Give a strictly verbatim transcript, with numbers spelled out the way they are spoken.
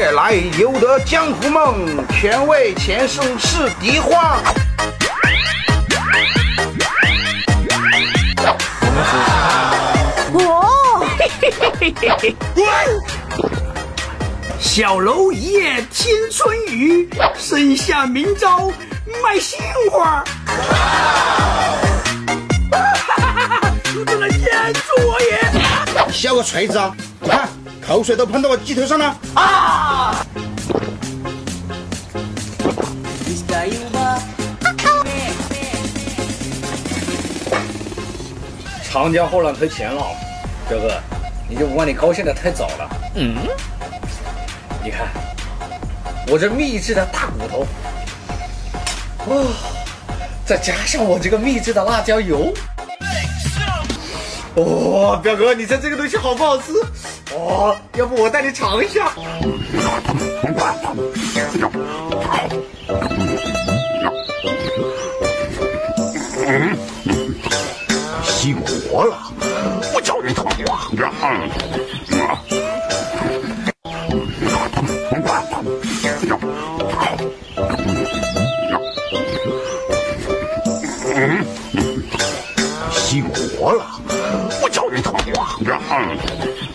夜来有的江湖梦，全为前生是敌花。 哦， 小楼一夜天春雨，盛夏明朝卖杏花。出这了眼助我也！ 小个锤子啊！看，口水都喷到我鸡腿上了啊！ 长江后浪推前浪，哥哥，你就不管你高兴的太早了。嗯，你看，我这秘制的大骨头，哦，再加上我这个秘制的辣椒油。哇、哦，表哥，你猜这个东西好不好吃？哦，要不我带你尝一下。 嗯，熄火了，我叫你疼啊！嗯，熄火了，我叫你疼啊！